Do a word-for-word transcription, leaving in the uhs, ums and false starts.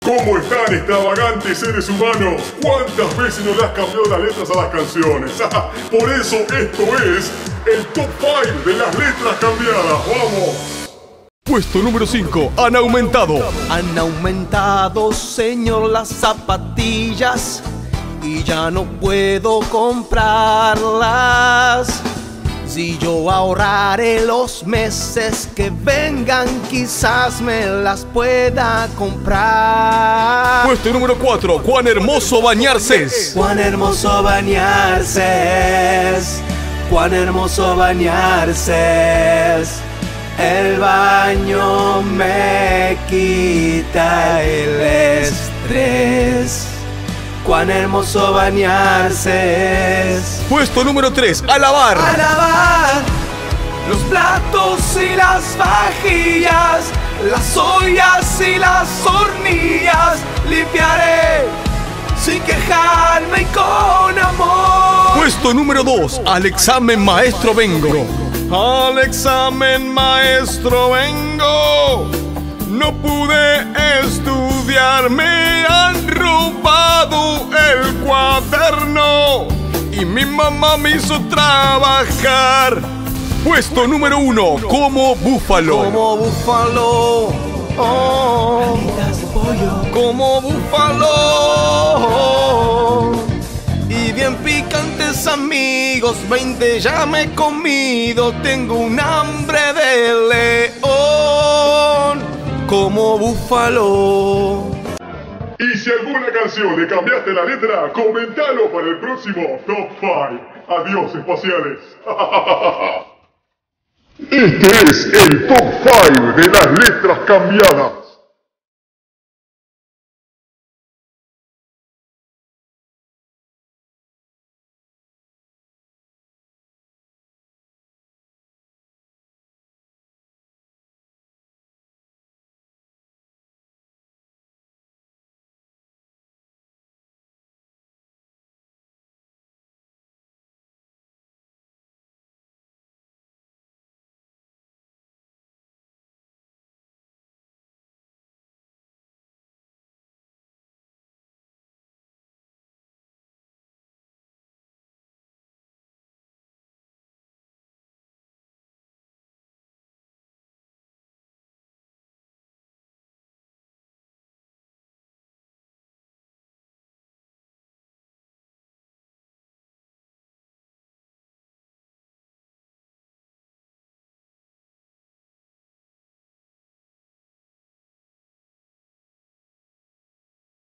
¿Cómo están, extravagantes seres humanos? ¿Cuántas veces no le has cambiado las letras a las canciones? Por eso esto es el top cinco de las letras cambiadas. ¡Vamos! Puesto número cinco. Han aumentado. Han aumentado, señor, las zapatillas y ya no puedo comprarlas. Si yo ahorraré los meses que vengan, quizás me las pueda comprar. Puesto número cuatro. Cuán hermoso bañarse es. Cuán hermoso bañarse es. Cuán hermoso bañarse es. El baño me quita el estrés. Cuán hermoso bañarse es. Puesto número tres. A lavar. A lavar los platos y las vajillas, las ollas y las hornillas. Limpiaré sin quejarme y con amor. Puesto número dos. Al examen maestro vengo. Al examen maestro vengo. No pude estudiar, me han robado el cuaderno y mi mamá me hizo trabajar. Puesto número uno. Como búfalo. Como búfalo. Oh, como búfalo. Y bien picantes, amigos, veinte ya me he comido. Tengo un hambre de león. Como búfalo. Y si alguna canción le cambiaste la letra, comentalo para el próximo top cinco. Adiós, espaciales. Este es el top cinco de las letras cambiadas.